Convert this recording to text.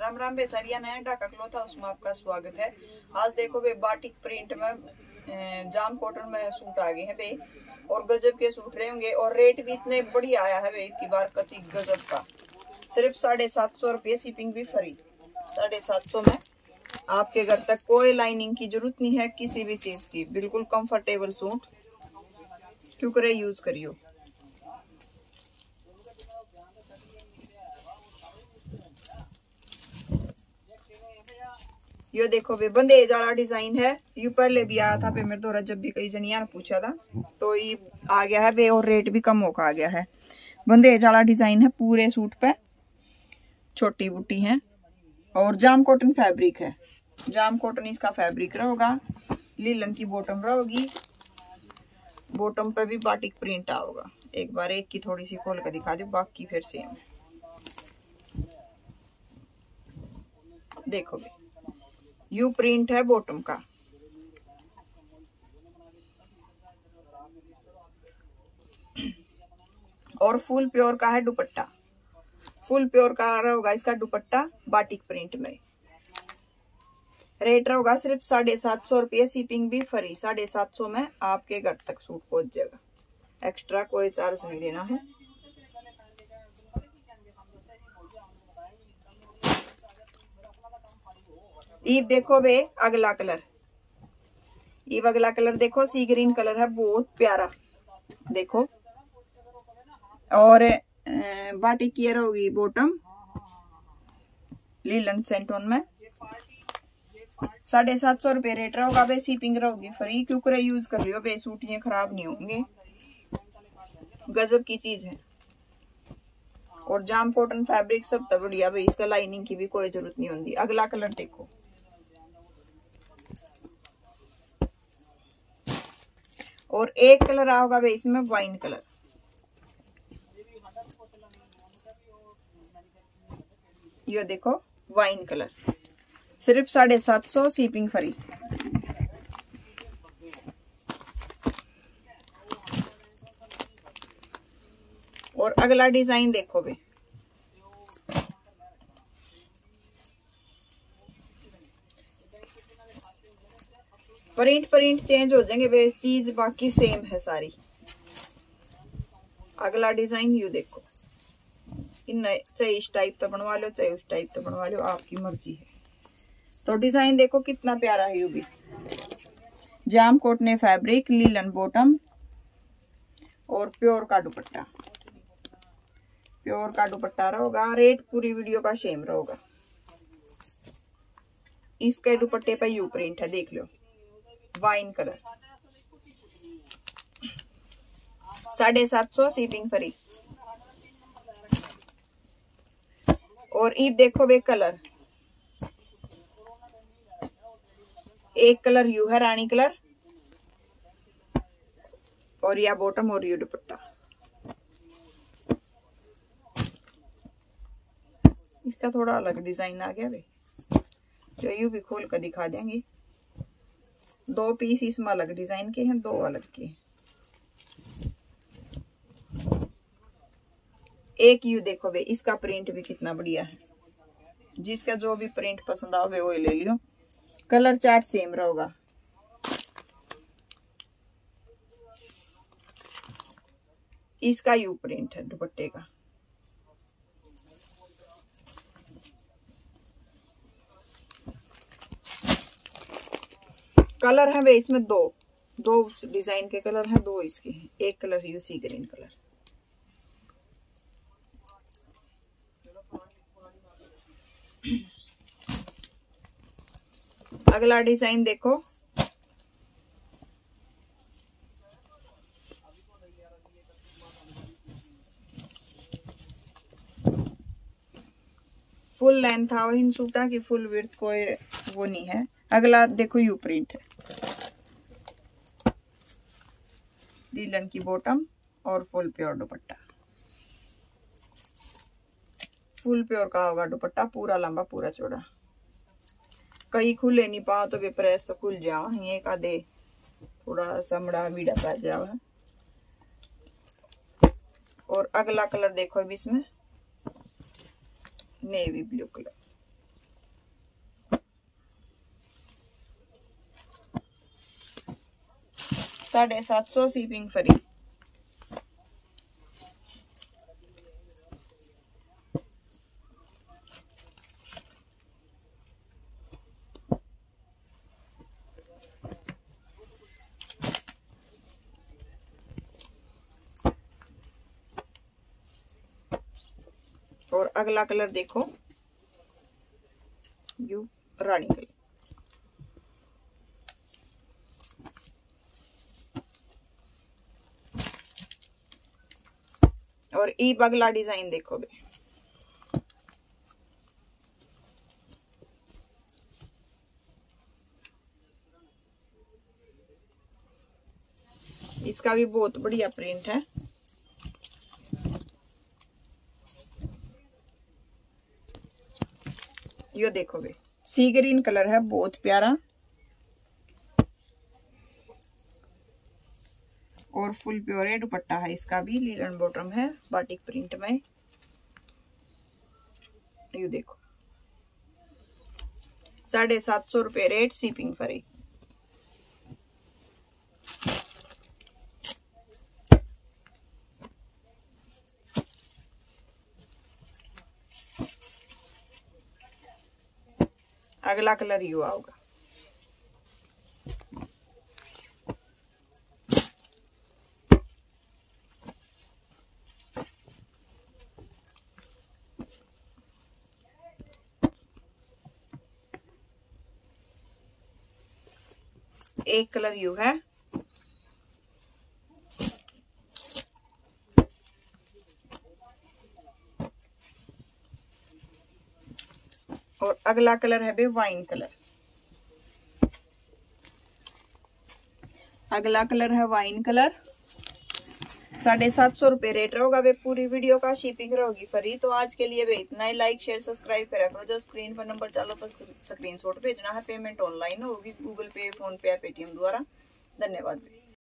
राम राम बेसरिया नया Dhaka cloth house में आपका स्वागत है। आज देखो बे बाटिक प्रिंट में जाम कॉटन में सूट आ गए हैं बे, और गजब के सूट रहे होंगे और रेट भी इतने बढ़िया आया है बे की बार कति गजब का। सिर्फ 750 रुपये, शिपिंग भी फ्री। 750 में आपके घर तक। कोई लाइनिंग की जरूरत नहीं है किसी भी चीज की, बिल्कुल कंफर्टेबल सूट। क्यों करे यूज करियो। ये देखो बे बंदेज वाला डिजाइन है। यू पहले भी आया था पे मेरे द्वारा, जब भी कई जनिया ने पूछा था तो ये आ गया है बे, और रेट भी कम होकर आ गया है। बंदेज वाला डिजाइन है पूरे सूट पे, छोटी बूटी है और जाम कॉटन फैब्रिक है। जाम कॉटन इसका फैब्रिक रहेगा। लीलन की बॉटम रहेगी, बॉटम पे भी बाटिक प्रिंट आओगा। एक बार एक की थोड़ी सी खोल कर दिखा दो, बाकी फिर सेम। देखो बे यू प्रिंट है बॉटम का, और फुल प्योर का है दुपट्टा। फुल प्योर का रहेगा इसका दुपट्टा बाटिक प्रिंट में। रेट रहेगा सिर्फ 750 रुपये, शिपिंग भी फ्री। 750 में आपके घर तक सूट पहुंच जाएगा। एक्स्ट्रा कोई चार्ज नहीं देना है। ईब देखो बे अगला कलर, ईब अगला कलर देखो, सी ग्रीन कलर है, बहुत प्यारा देखो। और बाटिक की होगी बॉटम लीलन सेंटोन में। 750 रुपये रेट रहेगा बे, शिपिंग रहेगी फ्री। क्योंकि यूज कर रही हो बे, सूट ये खराब नहीं होंगे, गजब की चीज है। और जाम कॉटन फैब्रिक सब तो बढ़िया भाई, इसका लाइनिंग की भी कोई जरूरत नहीं होती। अगला कलर देखो, और एक कलर आओगा भाई इसमें वाइन कलर। ये देखो वाइन कलर, सिर्फ 750, शिपिंग फ्री। और अगला डिजाइन देखो बे, प्रिंट चेंज हो जाएंगे बे, चीज बाकी सेम है सारी। अगला डिजाइन यू देखो, इन चाहे इस टाइप तो बनवा लो, चाहे उस टाइप तो बनवा लो, आपकी मर्जी है। तो डिजाइन देखो कितना प्यारा है। यू भी jam cotton fabric, linen bottom और प्योर का दुपट्टा। प्योर का दुपट्टा रहेगा। रेट पूरी वीडियो का सेम रहेगा। इसके दुपट्टे पे यू प्रिंट है, देख लो, वाइन कलर। 750, shipping free. और ईब देखो बे कलर, एक कलर यू है रानी कलर, और या बॉटम और यू दुपट्टा। इसका थोड़ा अलग डिजाइन आ गया बे, जो यू भी खोल कर दिखा देंगे। 2 पीस इसमें अलग डिजाइन के हैं, 2 अलग के। एक यू देखो बे, इसका प्रिंट भी कितना बढ़िया है। जिसका जो भी प्रिंट पसंद आवे वो ले लियो। कलर चार्ट सेम रहेगा। इसका यू प्रिंट है दुपट्टे का। कलर है वे इसमें दो डिजाइन के कलर हैं, 2 इसके हैं। एक कलर यू सी ग्रीन कलर। अगला डिजाइन देखो, फुल लेंथ था इन सूटा की, फुल विड्थ कोई वो नहीं है। अगला देखो यू प्रिंट है, लीलन की बॉटम और फुल प्योर दुपट्टा। फुल प्योर का होगा दुपट्टा, पूरा लंबा पूरा चौड़ा। कहीं खुले नहीं पाओ तो वे प्रेस तो खुल जाओ, एक आधे थोड़ा समड़ा बीड़ा पै जाओ। और अगला कलर देखो अभी इसमें navy blue colour. 750 shipping free. और अगला कलर देखो, यू रानी कलर। और ई अगला डिजाइन देखो बे, इसका भी बहुत बढ़िया प्रिंट है। यो देखो बे, सी ग्रीन कलर है, बहुत प्यारा। और फुल प्योर है, दुपट्टा है इसका भी, लीलन बॉटम है बाटिक प्रिंट में। यू देखो 750 रुपये रेट, शिपिंग फ्री। अगला कलर यू आओगा। एक कलर यू है, और अगला कलर है बे वाइन कलर। अगला कलर है वाइन कलर, 750 रुपये रेट रहेगा वे। पूरी वीडियो का शिपिंग रहेगी फ्री। तो आज के लिए वे इतना ही। लाइक शेयर सब्सक्राइब करा करो। जो स्क्रीन पर नंबर चालो पर स्क्रीनशॉट भेजना है। पेमेंट ऑनलाइन होगी, गूगल पे, फोन पे या पेटीएम द्वारा। धन्यवाद।